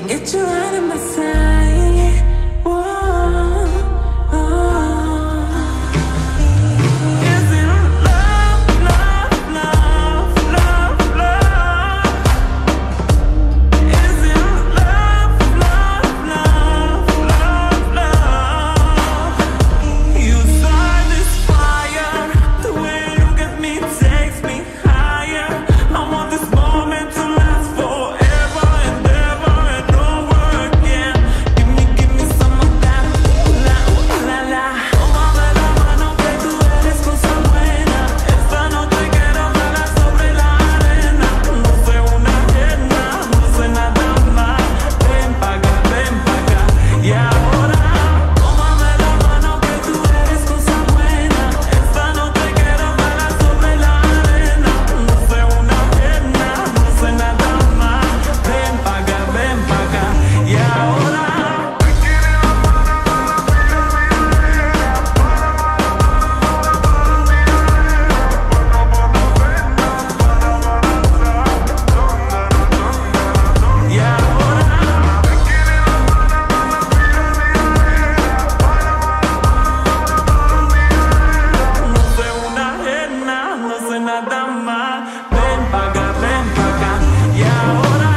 Get you out of my sight. Whoa, oh. Is it love, love, love, love, love? Is it love, love, love, love, love? You start this fire. The way you get me takes me higher. I want this moment to last forever and ever and over again. Give me some of that. La, la, la. Tómame la mano que tú eres cosa buena. Esta noche quiero bailar sobre la arena. No sé una ajena, no sé nada más. Ven pa' acá, ven pa' acá. Y ahora, tómame la mano que tú eres cosa buena. Esta noche quiero bailar sobre la arena. No sé una ajena, no sé nada más. Ven pa' acá, ven pa' acá. Y ahora. No sé una ajena, no sé nada más. Ven pa' acá, ven pa' acá. Y ahora.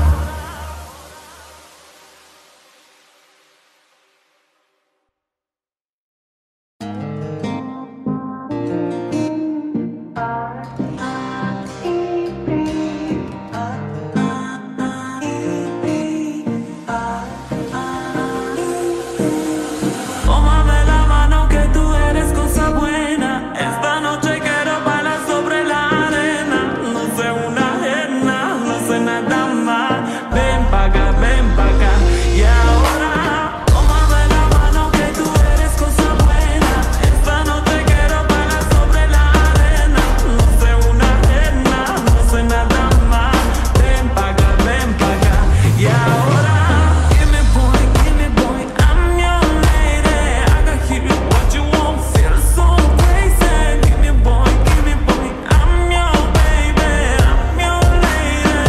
Tómame la mano que tú eres cosa buena. Esta noche quiero bailar sobre la arena. No sé una ajena, no sé nada más. Ven pa' acá, ven pa' acá. Y ahora, tómame la mano que tú eres cosa buena. Esta noche quiero bailar sobre la arena. No sé una ajena, no sé nada más. Ven pa' acá, ven pa' acá. Y ahora, give me boy, I'm your lady. I can hear what you want, feel so crazy. Give me boy, I'm your baby, I'm your lady.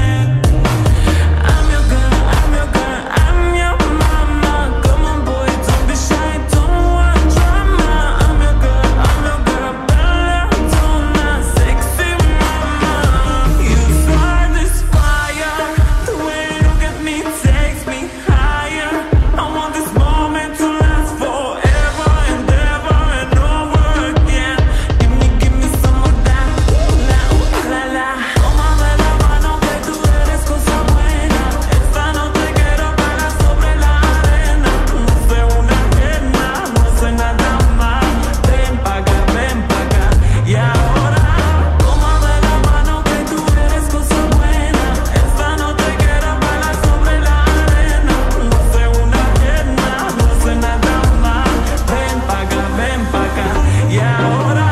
I'm your girl, I'm your mama. Come on boy, don't be shy, don't want drama. I'm your girl, Belladonna, sexy mama. You start this fire. The way you get me takes me higher. I want this moment to last forever and ever and over again. Give me some of that. La, la, la. Tómame la mano que tú eres cosa buena. Esta noche quiero bailar sobre la arena. No sé una ajena, no sé nada más. Ven pa' acá, ven pa' acá. Y ahora, tómame la mano que tú eres cosa buena. Esta noche quiero bailar sobre la arena. No sé una ajena, no sé nada más. Ven pa' acá, ven pa' acá. Y ahora.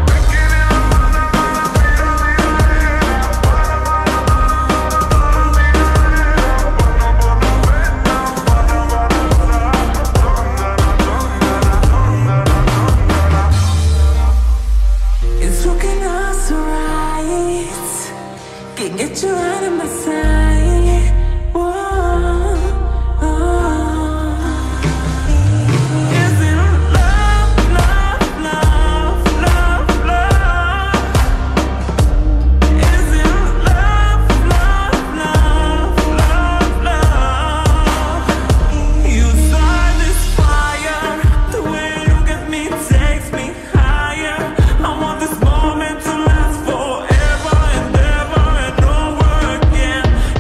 It's looking us right. Can't get you out of my sight. Whoa, oh. Is it love, love, love, love, love? Is it love, love, love, love, love? You start this fire. The way you get me takes me higher. I want this moment to last forever and ever and over again.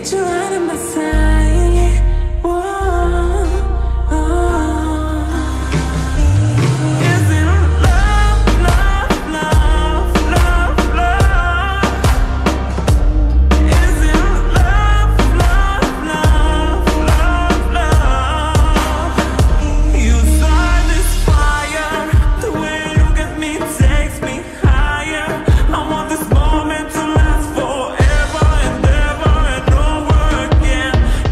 Need you right in my side. Whoa, oh. Is it love, love, love, love, love? Is it love, love, love, love, love? You start this fire. The way you get me takes me higher. I want this moment to last forever and ever and over again.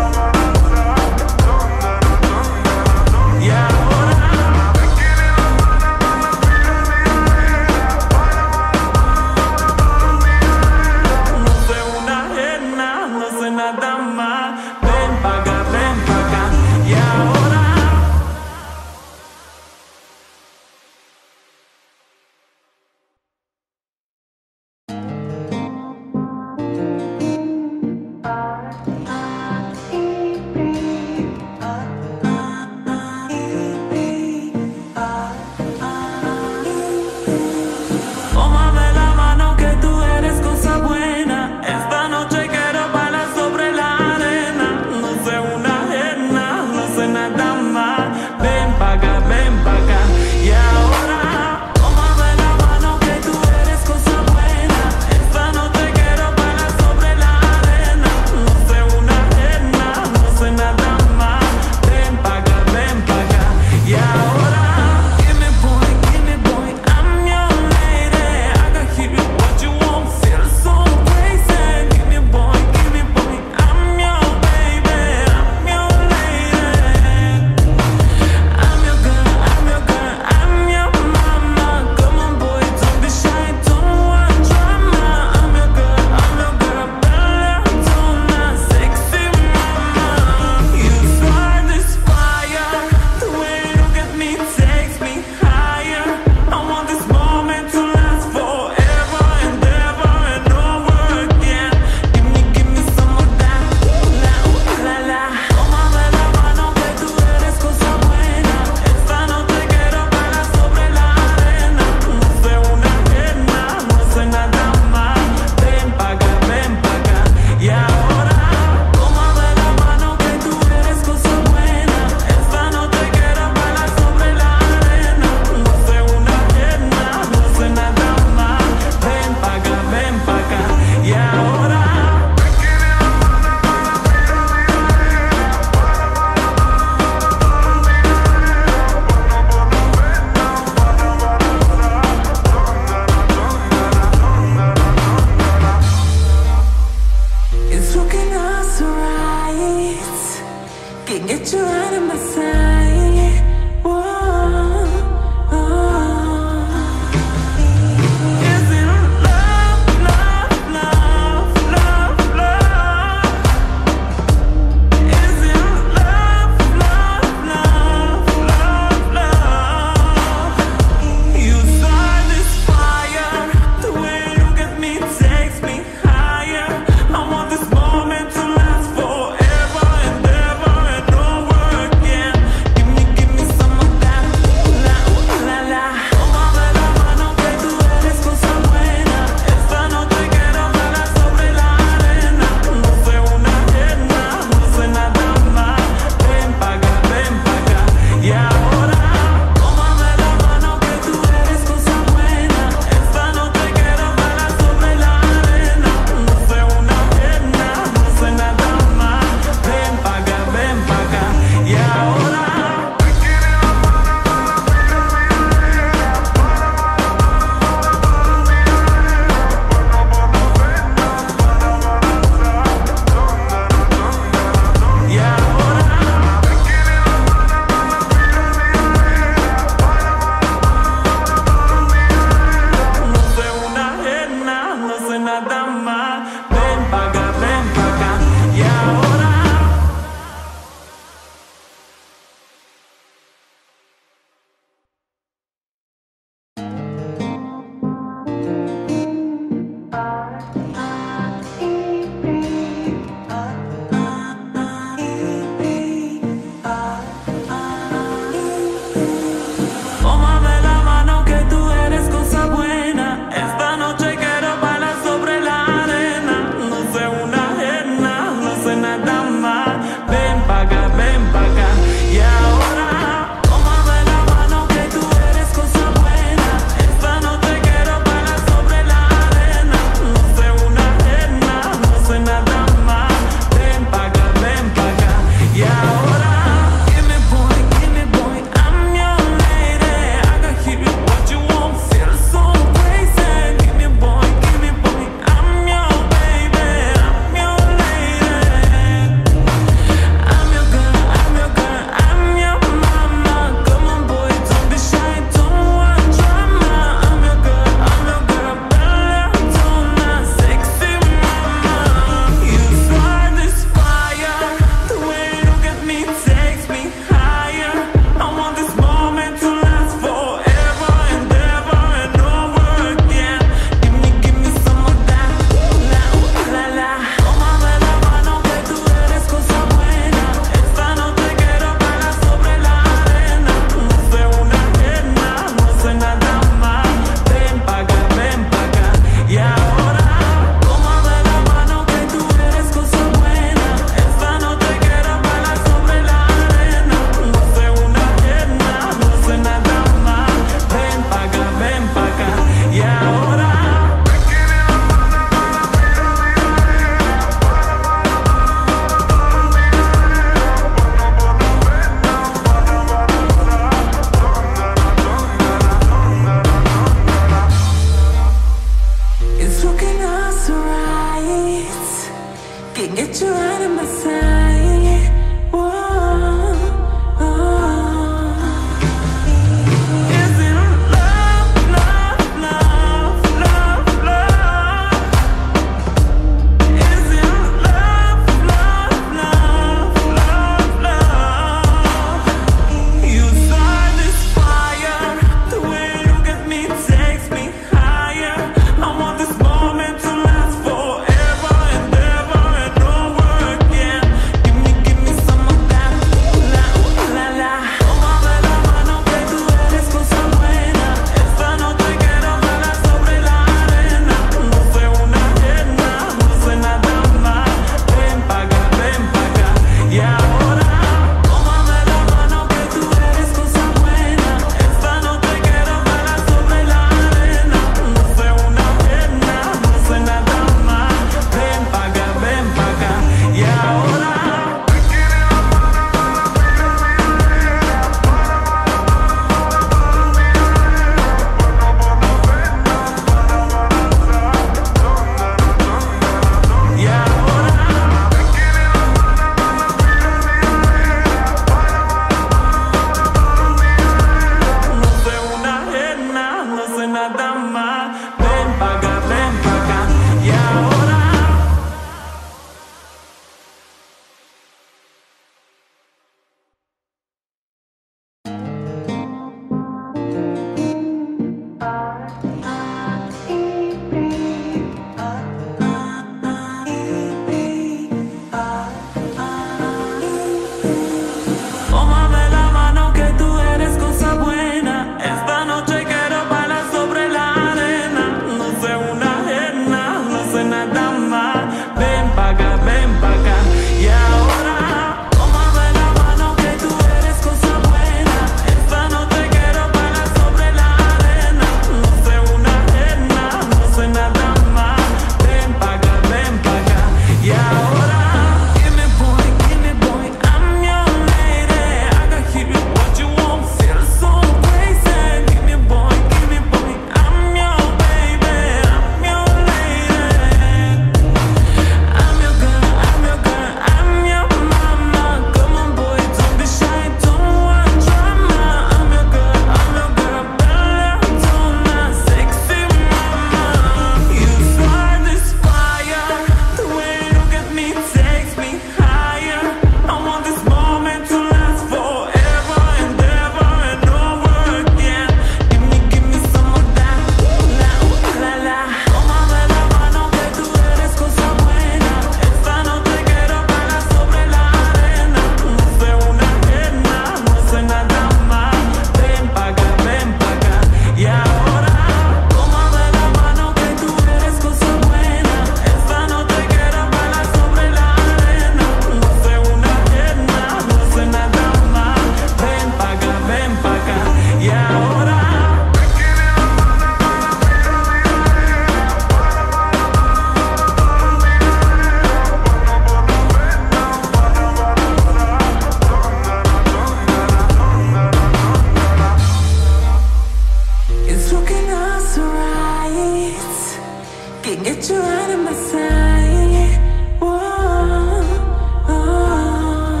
Can't get you out of my sight. Whoa, oh.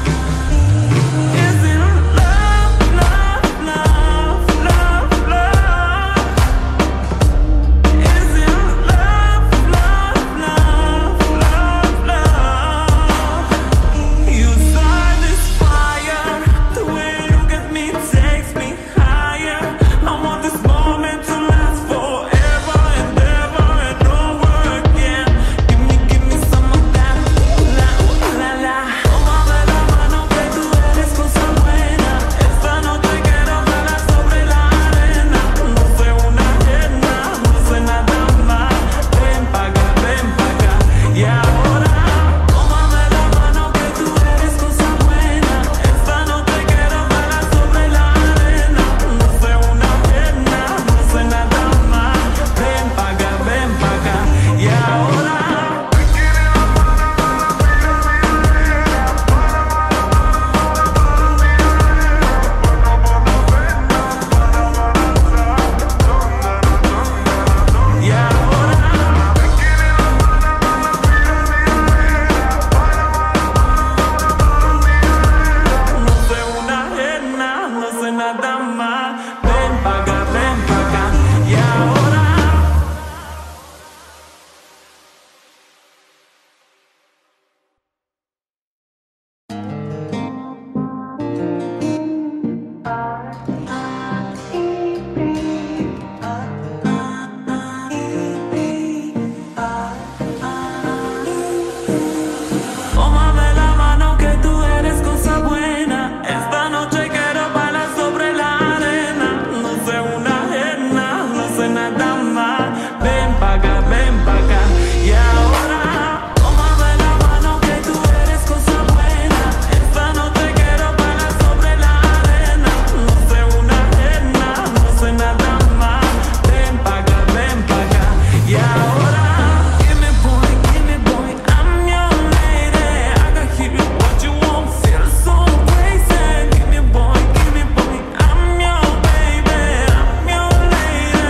Is it love, love, love, love, love? Is it love, love, love, love, love? You start this fire. The way you get me takes me higher. I want this moment to last forever and ever and over again. Give me some of that. La, la, la. Tómame la mano que tú eres cosa buena. Esta noche quiero bailar sobre la arena. No sé una ajena, no sé nada más. Ven pa' acá, ven pa' acá. Y ahora, tómame la mano que tú eres cosa buena. Esta noche quiero bailar sobre la arena. No sé una ajena, no sé nada más. Ven pa' acá, ven pa' acá. Y ahora. No sé una ajena, no sé nada más. Ven pa' acá, ven pa' acá. Y ahora. Tómame la mano que tú eres cosa buena. Esta noche quiero bailar sobre la arena. No sé una ajena, no sé nada más. Ven pa' acá, ven pa' acá. Y ahora, tómame la mano que tú eres cosa buena. Esta noche quiero bailar sobre la arena. No sé una ajena, no sé nada más. Ven pa' acá, ven pa' acá. Y ahora, give me boy, I'm your lady. I can hear what you want, feel so crazy. Give me boy, I'm your baby, I'm your lady.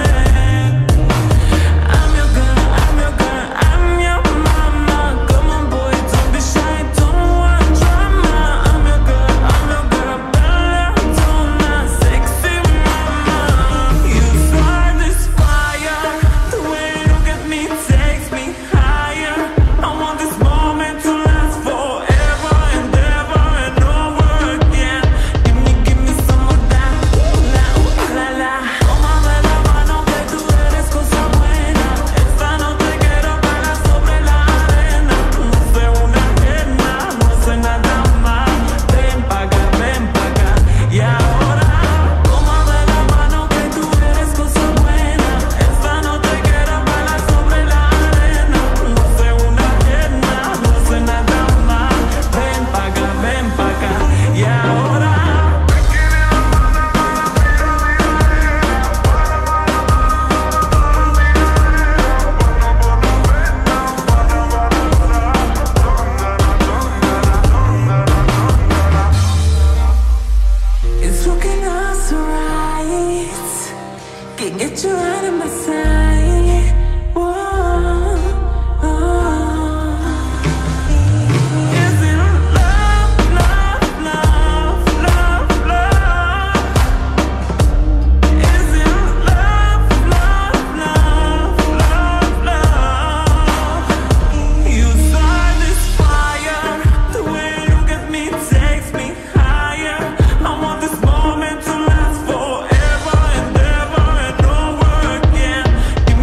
I'm your girl, I'm your mama. Come on boy, don't be shy, don't want drama. I'm your girl, bella donna, sexy mama. You start this fire. The way you get me takes me higher. I want this moment to last forever and ever and over again. Give me some of that. La, la, la. Tómame la mano que tú eres cosa buena. Esta noche quiero bailar sobre la arena. No sé una ajena, no sé nada más. Ven pa' acá, ven pa' acá. Y ahora, tómame la mano que tú eres cosa buena. Esta noche quiero bailar sobre la arena. No sé una ajena, no sé nada más. Ven pa' acá, ven pa' acá. Y ahora. It's looking us right. Can't get you out of my sight. Whoa, oh. Is it love, love, love, love, love? Is it love, love, love, love, love? You start this fire. The way you get me takes me higher. I want this moment to last forever and ever and over again.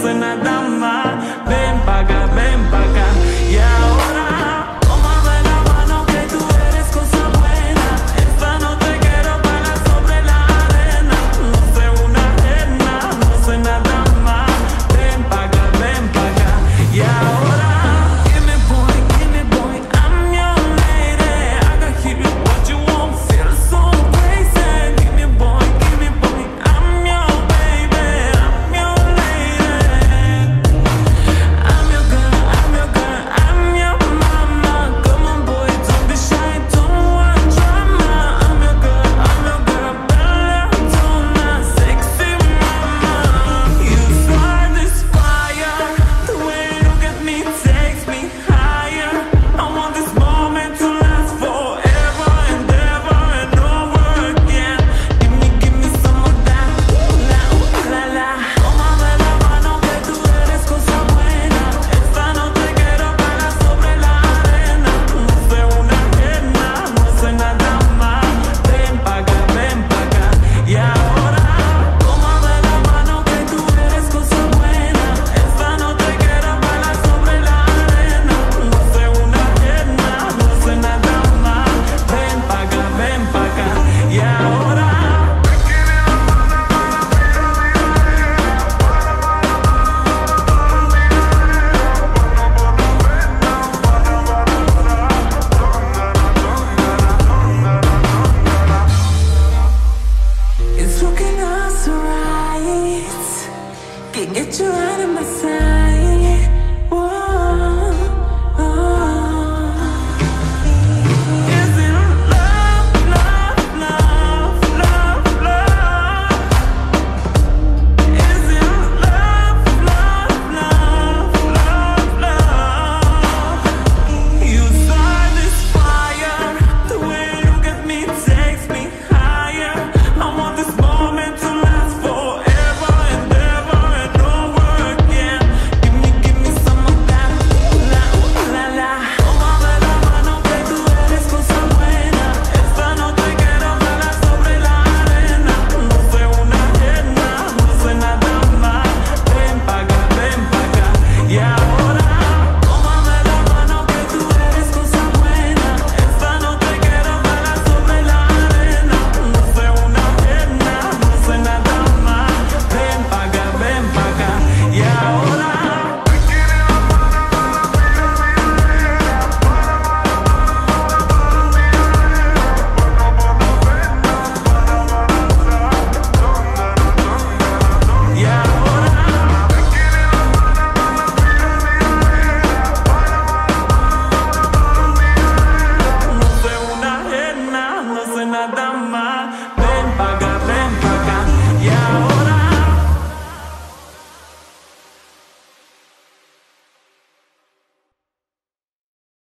hace nada mal. Ven pa' acá, ven pa' acá. Y ahora, tómame la mano que tú eres cosa buena. Esta noche quiero bailar sobre la arena. No sé una arena, no sé nada más. Ven pa' acá, ven pa' acá. Y ahora, give me boy, I'm your lady. I can give you what you want, feel so crazy. Give me boy, I'm your baby, I'm your lady. I'm your girl, I'm your mama. Come on boy, don't be shy, don't want drama. I'm your girl, bella donna, sexy mama. You start this fire, the way you look at me takes me higher. I want this moment to last forever and ever and over again. Give me some of that, ooh la la. Tómame la mano que tú eres cosa buena. Esta noche quiero bailar sobre la arena. No sé una arena, no sé nada más. Ven pa' acá, ven pa' acá. Y ahora, tómame la mano que tú eres cosa buena. Esta noche quiero bailar sobre la arena. No sé una arena, no sé nada más. Ven pa' acá, ven pa' acá. Y ahora. It's looking us right. Can't get you out of my sight.